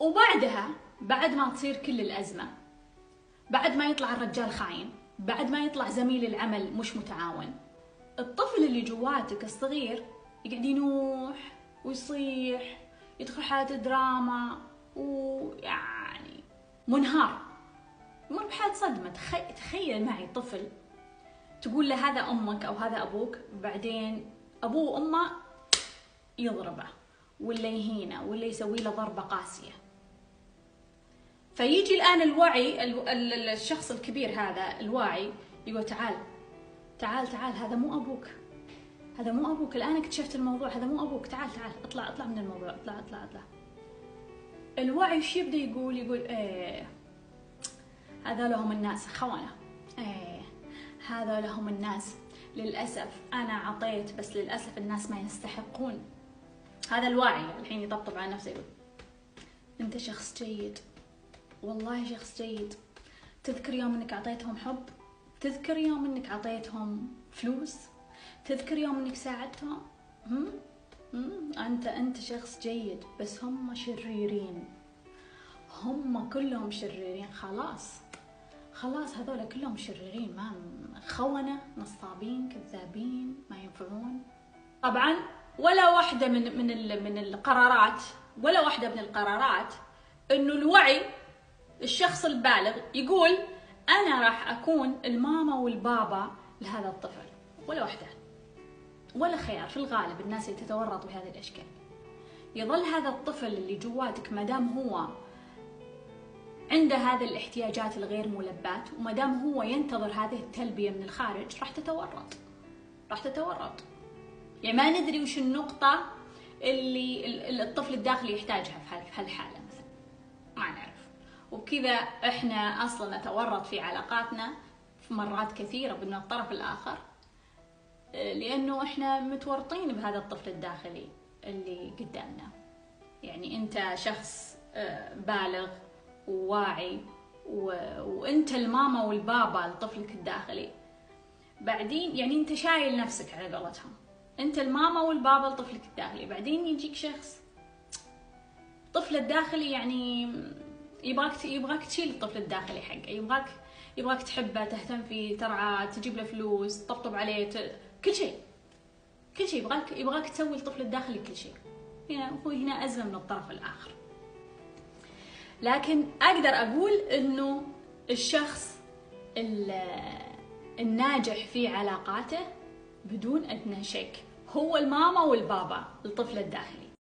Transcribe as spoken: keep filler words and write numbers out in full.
وبعدها بعد ما تصير كل الأزمة، بعد ما يطلع الرجال خاين، بعد ما يطلع زميل العمل مش متعاون، الطفل اللي جواتك الصغير يقعد ينوح ويصيح، يدخل حالة دراما ويعني منهار، يمر بحالة صدمة. تخي... تخيل معي طفل تقول له هذا أمك أو هذا أبوك، بعدين أبوه وأمه يضربه ولا يهينه ولا يسوي له ضربة قاسية. فيجي الآن الوعي، الشخص الكبير هذا الواعي يقول تعال تعال تعال هذا مو أبوك، هذا مو أبوك، الآن اكتشفت الموضوع، هذا مو أبوك، تعال تعال اطلع اطلع من الموضوع، اطلع اطلع اطلع. الوعي وش يبدأ يقول؟ يقول ايه هذا لهم الناس خونة، ايه هذا لهم الناس، للأسف أنا عطيت بس للأسف الناس ما يستحقون. هذا الواعي الحين يطبطب على نفسه يقول أنت شخص جيد، والله شخص جيد، تذكر يوم أنك عطيتهم حب، تذكر يوم أنك عطيتهم فلوس، تذكر يوم أنك ساعدتهم، هم؟ هم؟ أنت أنت شخص جيد، بس هم شريرين، هم كلهم شريرين، خلاص خلاص هذول كلهم شريرين، ما خونة نصابين كذابين ما ينفعون. طبعا ولا واحدة من من من القرارات، ولا واحدة من القرارات إنه الوعي الشخص البالغ يقول أنا راح أكون الماما والبابا لهذا الطفل، ولا واحدة، ولا خيار. في الغالب الناس اللي تتورط بهذه الأشكال يظل هذا الطفل اللي جواتك ما دام هو عنده هذه الاحتياجات الغير ملبات، وما دام هو ينتظر هذه التلبية من الخارج، راح تتورط، راح تتورط. يعني ما ندري وش النقطة اللي الطفل الداخلي يحتاجها في هالحالة مثلا، ما نعرف، وبكذا احنا اصلا نتورط في علاقاتنا في مرات كثيرة من الطرف الآخر، لأنه احنا متورطين بهذا الطفل الداخلي اللي قدامنا. يعني انت شخص بالغ وواعي و... وانت الماما والبابا لطفلك الداخلي، بعدين يعني انت شايل نفسك على قولتهم، انت الماما والبابا لطفلك الداخلي، بعدين يجيك شخص طفل الداخلي يعني يبغاك يبغاك تشيل الطفل الداخلي حقه، يبغاك يبغاك تحبه، تهتم فيه، ترعاه، تجيب له فلوس، تطبطب عليه، ت... كل شيء كل شيء يبغاك يبغاك تسوي الطفل الداخلي كل شيء. هنا هو هنا أزمة من الطرف الآخر. لكن أقدر أقول إنه الشخص الناجح في علاقاته بدون أدنى شك هو الماما والبابا للطفل الداخلي.